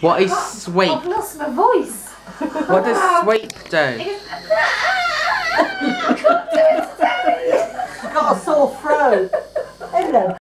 What is sweep? I've lost my voice. What does sweep do? Got a sore